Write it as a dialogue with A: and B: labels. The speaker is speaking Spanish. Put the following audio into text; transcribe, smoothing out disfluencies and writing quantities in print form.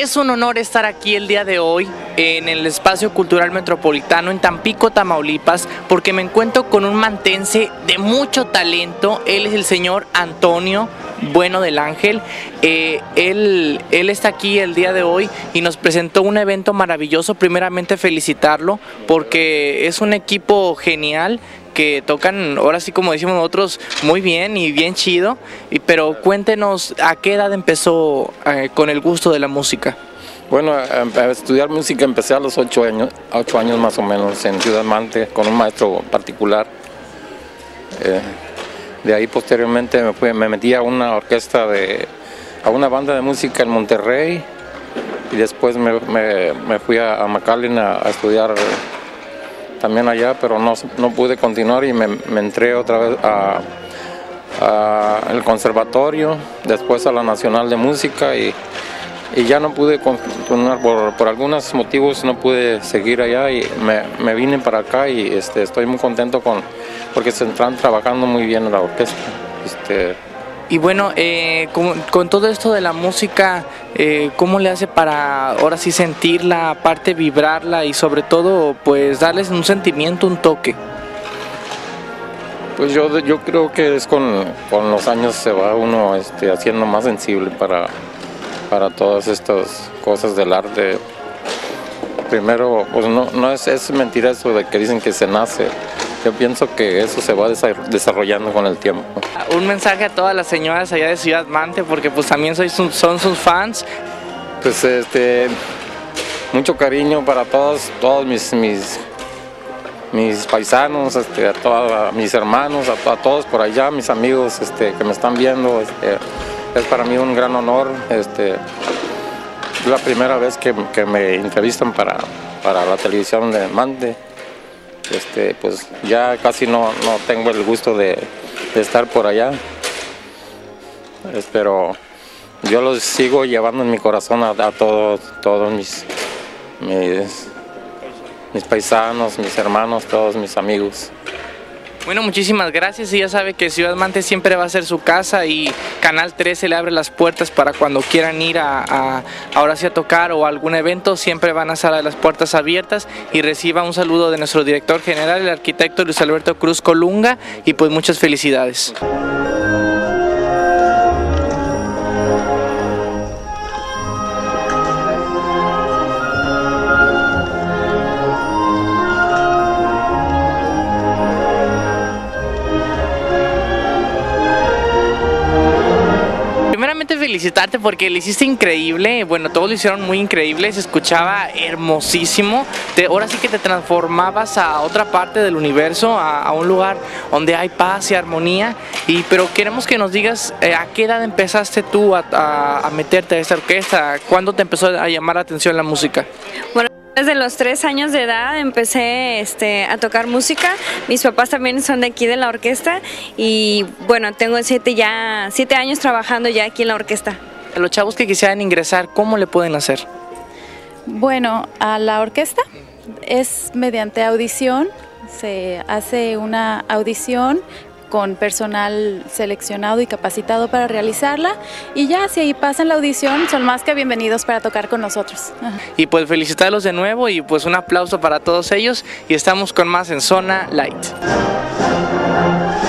A: Es un honor estar aquí el día de hoy en el Espacio Cultural Metropolitano en Tampico, Tamaulipas, porque me encuentro con un mantense de mucho talento. Él es el señor Antonio Bueno del Ángel. Él está aquí el día de hoy y nos presentó un evento maravilloso. Primeramente felicitarlo porque es un equipo genial que tocan, ahora sí como decimos nosotros, muy bien y bien chido. Pero cuéntenos, ¿a qué edad empezó con el gusto de la música?
B: Bueno, a estudiar música empecé a los 8 años más o menos en Ciudad Mante con un maestro particular. De ahí posteriormente me metí a una orquesta, a una banda de música en Monterrey, y después me fui a McAllen a estudiar también allá, pero no pude continuar y me entré otra vez al conservatorio, después a la Nacional de Música y ya no pude continuar por algunos motivos, no pude seguir allá y me vine para acá y estoy muy contento porque se están trabajando muy bien en la orquesta.
A: Y bueno, con todo esto de la música, ¿cómo le hace para ahora sí sentirla, aparte vibrarla y sobre todo pues darles un sentimiento, un toque?
B: Pues yo creo que es con los años se va uno haciendo más sensible para todas estas cosas del arte. Primero, pues no es mentira eso de que dicen que se nace. Yo pienso que eso se va desarrollando con el tiempo.
A: Un mensaje a todas las señoras allá de Ciudad Mante, porque pues también son sus fans.
B: Pues mucho cariño para todos mis paisanos, a mis hermanos, a todos por allá, mis amigos que me están viendo. Es para mí un gran honor. Es la primera vez que me entrevistan para la televisión de Mante. Pues ya casi no tengo el gusto de estar por allá, pero yo los sigo llevando en mi corazón a todos mis paisanos, mis hermanos, todos mis amigos.
A: Bueno, muchísimas gracias y ya sabe que Ciudad Mante siempre va a ser su casa y Canal 13 le abre las puertas para cuando quieran ir ahora sí a tocar o a algún evento, siempre van a estar las puertas abiertas y reciba un saludo de nuestro director general, el arquitecto Luis Alberto Cruz Colunga, y pues muchas felicidades. Felicitarte porque lo hiciste increíble, bueno, todos lo hicieron muy increíble, se escuchaba hermosísimo, ahora sí que te transformabas a otra parte del universo, a un lugar donde hay paz y armonía, pero queremos que nos digas a qué edad empezaste tú a meterte a esta orquesta, ¿cuándo te empezó a llamar la atención la música? Bueno,
C: desde los 3 años de edad empecé a tocar música. Mis papás también son de aquí de la orquesta y bueno, tengo 7 años trabajando ya aquí en la orquesta.
A: A los chavos que quisieran ingresar, ¿cómo le pueden hacer?
D: Bueno, a la orquesta es mediante audición, se hace una audición con personal seleccionado y capacitado para realizarla y ya si ahí pasan la audición son más que bienvenidos para tocar con nosotros.
A: Y pues felicitarlos de nuevo y pues un aplauso para todos ellos y estamos con más en Zona Light.